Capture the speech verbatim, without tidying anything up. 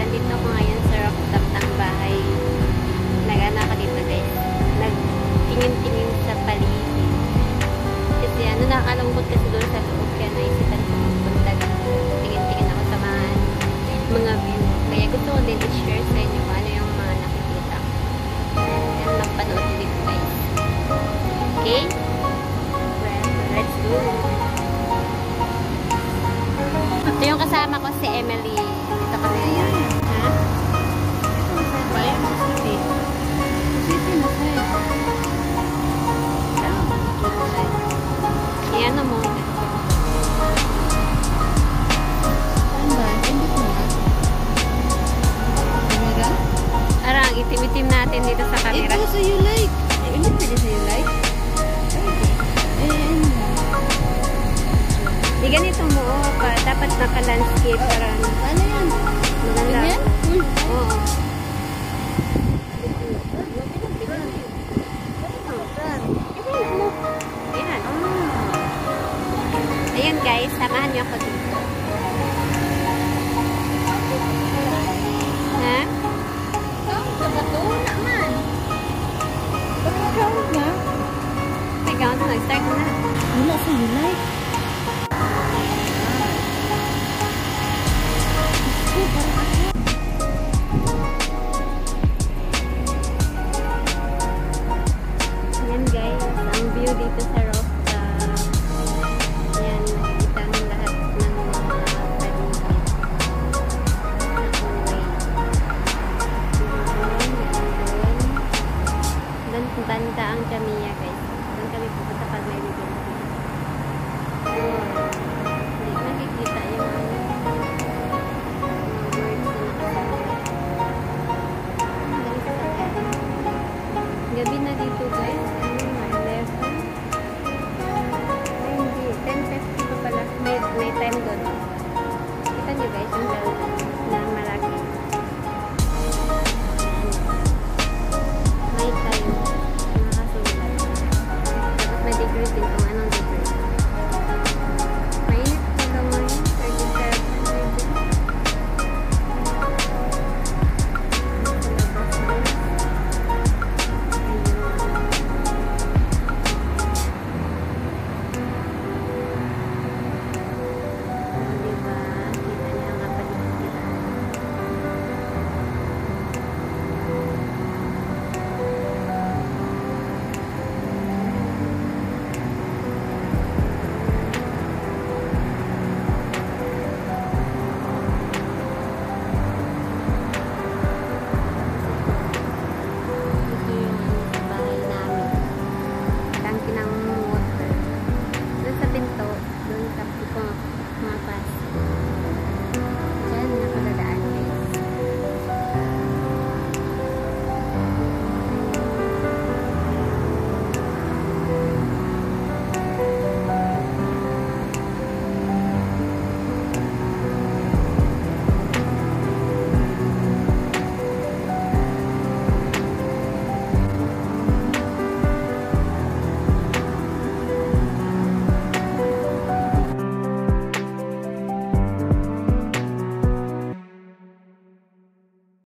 andito ako ngayon sa rooftop ng bahay. Nag-ano ako dito guys. Nagtingin-tingin sa paligid. Kasi ano, nakakalungkot kasi doon sa loob. Kaya naisipan ko magpunta dito. Tingin-tingin ako sa mga, mga view. Kaya gusto ko din i-share sa inyo kung ano yung mga nakikita ko. And magpanood dito guys. Okay? Well, let's go. Ito yung kasama ko si Emily. Dito kami ngayon. Ha? Bayan sa city. City na sa'yo. Iyan na mo. Saan ba? Hindi ko nga. Camera? Arang, itim-itim natin dito sa camera. Ito sa you like. Eh, hindi pwede sa you like. Eh, di ganito mo pa. Dapat naka-landscape. Parang, ano yan?